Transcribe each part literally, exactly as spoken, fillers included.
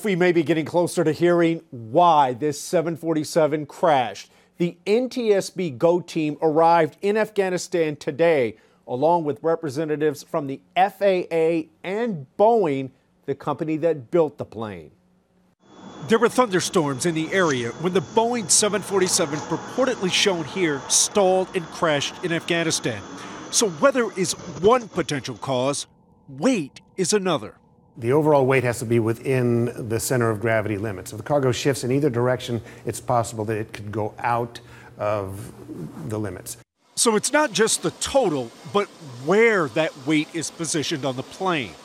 We may be getting closer to hearing why this seven forty-seven crashed. The N T S B GO team arrived in Afghanistan today, along with representatives from the F A A and Boeing, the company that built the plane. There were thunderstorms in the area when the Boeing seven forty-seven, purportedly shown here, stalled and crashed in Afghanistan. So weather is one potential cause, weight is another. The overall weight has to be within the center of gravity limits. If the cargo shifts in either direction, it's possible that it could go out of the limits. So it's not just the total, but where that weight is positioned on the plane.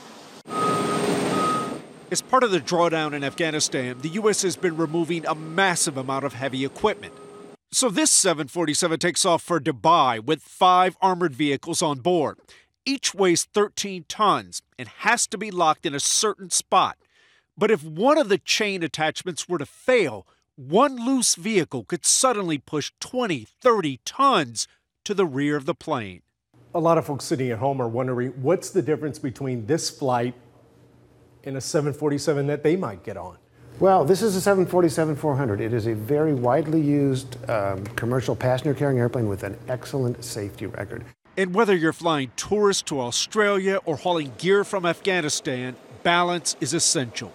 As part of the drawdown in Afghanistan, the U S has been removing a massive amount of heavy equipment. So this seven forty-seven takes off for Dubai with five armored vehicles on board. Each weighs thirteen tons and has to be locked in a certain spot. But if one of the chain attachments were to fail, one loose vehicle could suddenly push twenty, thirty tons to the rear of the plane. A lot of folks sitting at home are wondering what's the difference between this flight and a seven forty-seven that they might get on. Well, this is a seven forty-seven four hundred. It is a very widely used um, commercial passenger carrying airplane with an excellent safety record. And whether you're flying tourists to Australia or hauling gear from Afghanistan, balance is essential.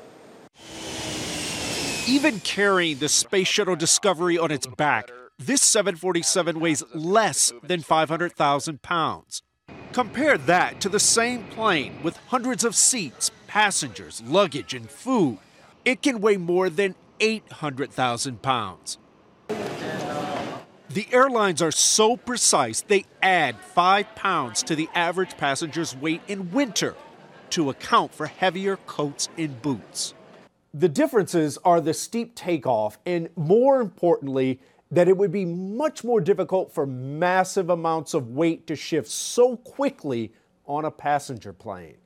Even carrying the Space Shuttle Discovery on its back, this seven forty-seven weighs less than five hundred thousand pounds. Compare that to the same plane with hundreds of seats, passengers, luggage, and food. It can weigh more than eight hundred thousand pounds. The airlines are so precise, they add five pounds to the average passenger's weight in winter to account for heavier coats and boots. The differences are the steep takeoff and, more importantly, that it would be much more difficult for massive amounts of weight to shift so quickly on a passenger plane.